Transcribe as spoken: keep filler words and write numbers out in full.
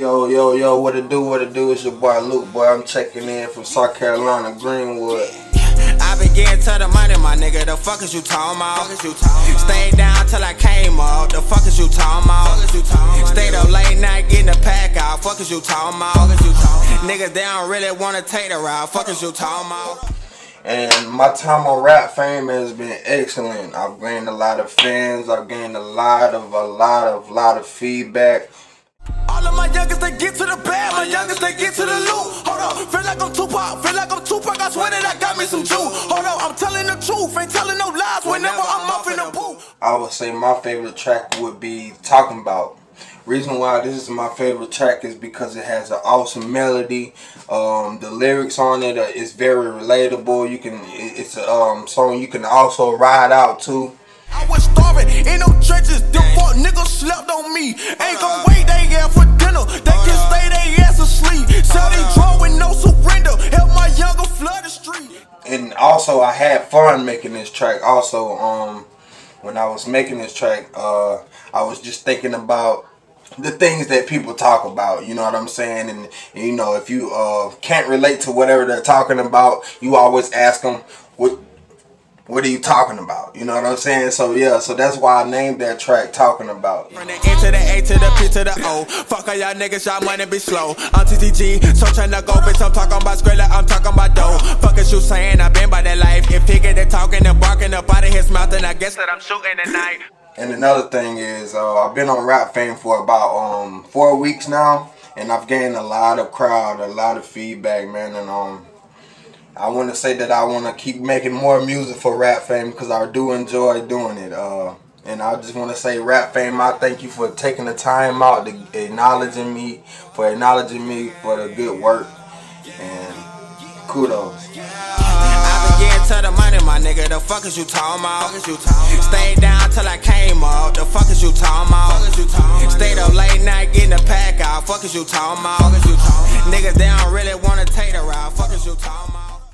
Yo, yo, yo, what it do, what it do, it's your boy Luke, boy, I'm checking in from South Carolina, Greenwood. I been getting to the money, my nigga, the fuck is you talking about? Stayed down till I came up, the fuck is you talking about? Stayed up late night getting the pack out, fuck is you talking about? Niggas, they don't really wanna take the ride, fuck is you talking about? And my time on Rap Fame has been excellent. I've gained a lot of fans, I've gained a lot of, a lot of, lot of feedback. All of my youngest, they get to the bag, my youngest, they get to the loot. Hold up, feel like I'm Tupac, feel like I'm Tupac, I swear that I got me some juice. Hold up, I'm telling the truth, ain't telling no lies whenever I'm up in the booth. I would say my favorite track would be Talking About. Reason why this is my favorite track is because it has an awesome melody. Um, the lyrics on it is very relatable. You can, it's a um, song you can also ride out to. I was starving in no trenches, them fuck niggas slept on me. Ain't gon' wait they yeah for dinner, they can stay they ass asleep. Sell they draw with no surrender, help my younger flood the street. And also I had fun making this track. Also, um, when I was making this track, uh, I was just thinking about the things that people talk about, you know what I'm saying? And, and you know, if you uh, can't relate to whatever they're talking about, you always ask them, what What are you talking about? You know what I'm saying? So yeah, so that's why I named that track Talking About. From the N to the A to the P to the O. Fuck all y'all niggas, y'all money be slow. I'm T T G, so tryna go, bitch. I'm talking about Skrilla, I'm talking about dough. Fuck is you saying? I been by that life. If he get it talking and barking up out of his mouth, then I guess that I'm shooting tonight. And another thing is, uh, I've been on Rap Fame for about um four weeks now, and I've gained a lot of crowd, a lot of feedback, man, and um. I want to say that I want to keep making more music for Rap Fame because I do enjoy doing it. Uh, and I just want to say, Rap Fame, I thank you for taking the time out to acknowledging me, for acknowledging me for the good work. And kudos. I been getting to the money, my nigga, the fuck is you talking about? Stayed down till I came up, the fuck is you talking about? Stayed up late night getting the pack out, fuck is you talking about? Niggas, they don't really want to take the ride, fuck is you talking about?